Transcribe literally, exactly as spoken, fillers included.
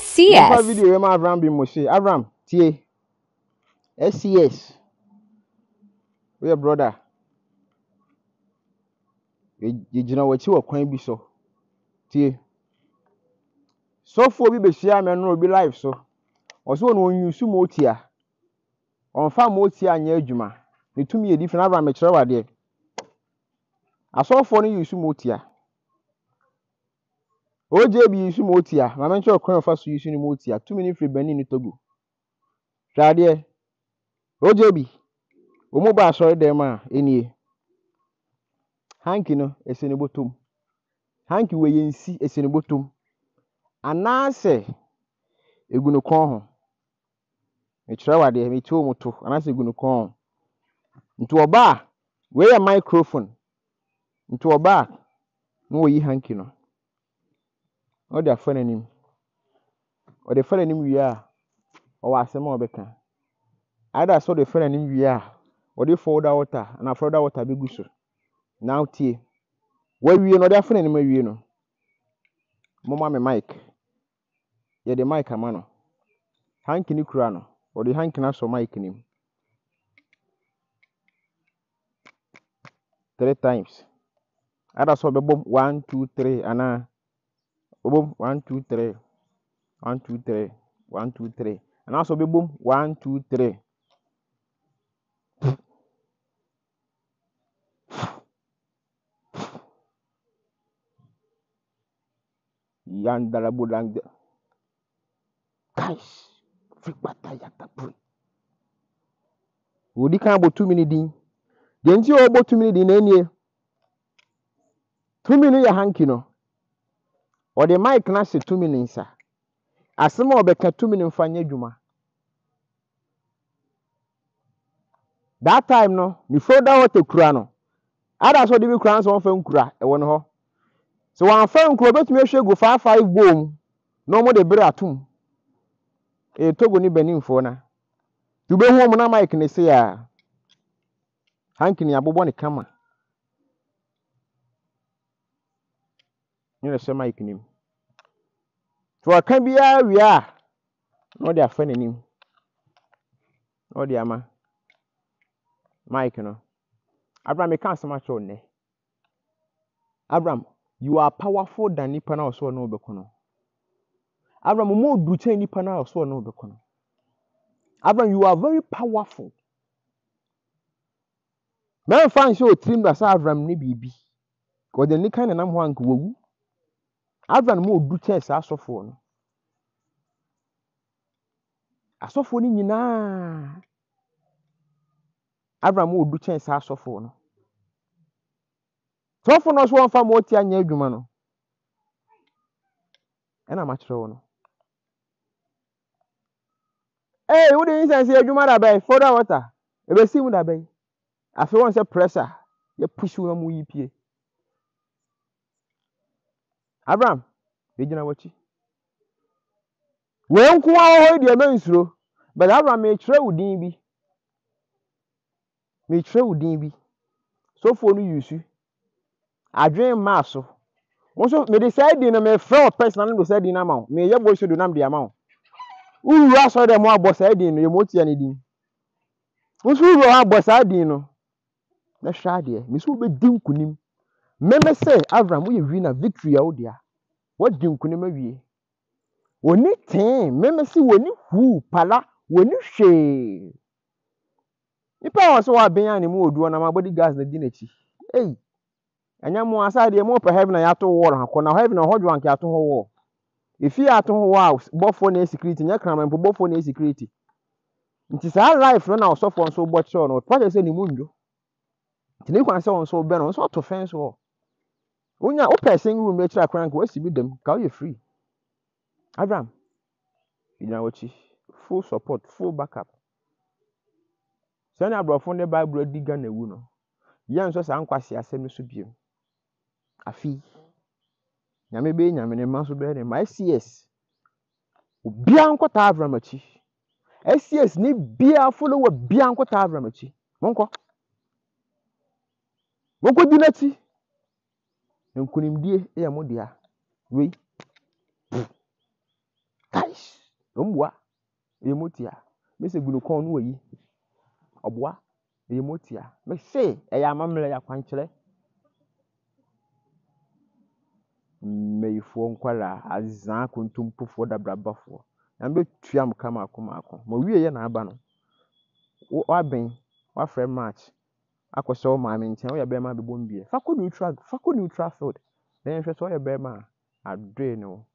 S C S. Nipa video ma Abraham bi mo se. Abraham tie. S C S. We your brother. You jina wachi wa kwan bi so. Tie. So for bi be share me no bi live so. Oso no onyusu mo tia. Onfa mo tia anya adwuma. Ne tumi ye different Abraham me kire wade. Aso for no yusu mo tia. O J B yusu mo tia. Ma menche okwan fa so yusu ni mo tia. Tumi ni free Benin ni Togo. Shade. O J B. Omo ba sorry dem a enie. Hanky no esene botom. Hanky we yensi esene botom. Anase egunu kon ho. Me kire wade me ti omoto anase egunu kon. Nti oba we ya microphone. Nti oba no we yi hanky no. O da fa nanim. O de fa nanim wi a o wa asem obeka. Ada so de fa nanim wi a o de folder water na folder water be guso. Now tie. We wi no de fa nanim wi no. Mama me mic. Ye de mic ama no. Hanky ni kura no. O de hanky na so mic nim. Three times. Ada so be bom one two three ana bom one two three one two three one two three ana so be bom one two three. Yandala bulang. Guys, frikbata yatapuri. Wodi kan bo two minutes din. De nti o bo two minutes din na enie. two minutes ya hanky no. O de mic na se two minutes sa. Asema obeka two minutes mfa nya dwuma. That time no, ni folder what kura no. Ada so de bi kura so mfa nkura e wo no ho. So wan fa nkura betumi ehwe go five five boom. No mo de bere atum. E Togo ni Benin fo na. Tu be hu mo na mic ne se ya. Hanky ni abobo ne kama. Ni le se mic nim. So aka bia wi a no de afa nanim. No de ama. Mic no. Abraham me can sama cho ne. Abraham, you are powerful than nipa na so no bekono. Abraham, mo du chen nipa na so no bekono. Abraham, you are very powerful. Man fan show trim da sa Abraham ni bibi. Ko de ni kan na nam ho anka wawu. Abraham mo du chen sa asofo no. Asofo ni nyina. Abraham mo du chen sa asofo no. Sofo no so won fa mo ti anya adwuma no. E na ma kire wo no. Eh, wo de insense adwuma da bai, folder water. E be sim da bai. Afi won say pressure, ye push wo mu yipie. Abraham, e gina wachi. We nko a ho de ma nsuro. But Abraham me kire wo din bi. Me kire wo din bi. Sofo no yusu. Adwen ma so. Won so me de say din na me frɛ person na do say din na ma. Me ye boy so do nam de ama. Uru aso de mo abo say din no ye mo tia ne din. Won so uru abo say din no. Na hwa de. Me so be din kunim. Me me say Abraham wo ye wi na victory a wo dia. Wo din kunim awie. Woni ten, me me say woni hu pala, woni hwe. Ipa won so wa ben ani mu oduo na ma body gas na di na chi. Ei. Anya mo asade mo pe heaven na yato wall ha ko na heaven na hodwo anke ato ho wall. Ifi ato ho wall bofo na security nya kran mpo bofo na security. Nti sa life no na osofo nso bo che no to say ni munjo. Nti ni kwan se won so be no so to fence wall. Unya o person room e kira kran ko wasi bi dem ka you free. Abraham. Ina wachi full support, full backup. Sani abrofo ne Bible diga na wu no. Yan so sa nkwase asem so biem. Afi nyame be nyame ne ma so be ne my C S obia nkota Abraham achi S C S ni bia follow bia nkota Abraham achi monko monko dinati nkunimdie e ya modia we guys Ombua. Emotia. Me se gunu kon no yi. Obua. Emotia. Me se e ya mamle ya kwankyere. Meyifo nkwara azan kontumpufo dabrabafo. Na be tuam kama akoma akọ. Ma wie ye na aba no. Wa ben, wa frɛ match. Akɔsɛ wo maame nkyɛn, woyɛ bɛrima abɛbɔ mbie. Fa kɔ neutral, fa kɔ neutral field. Na yɛnhwɛ sɛ woyɛ bɛrima a, adoe ne wo.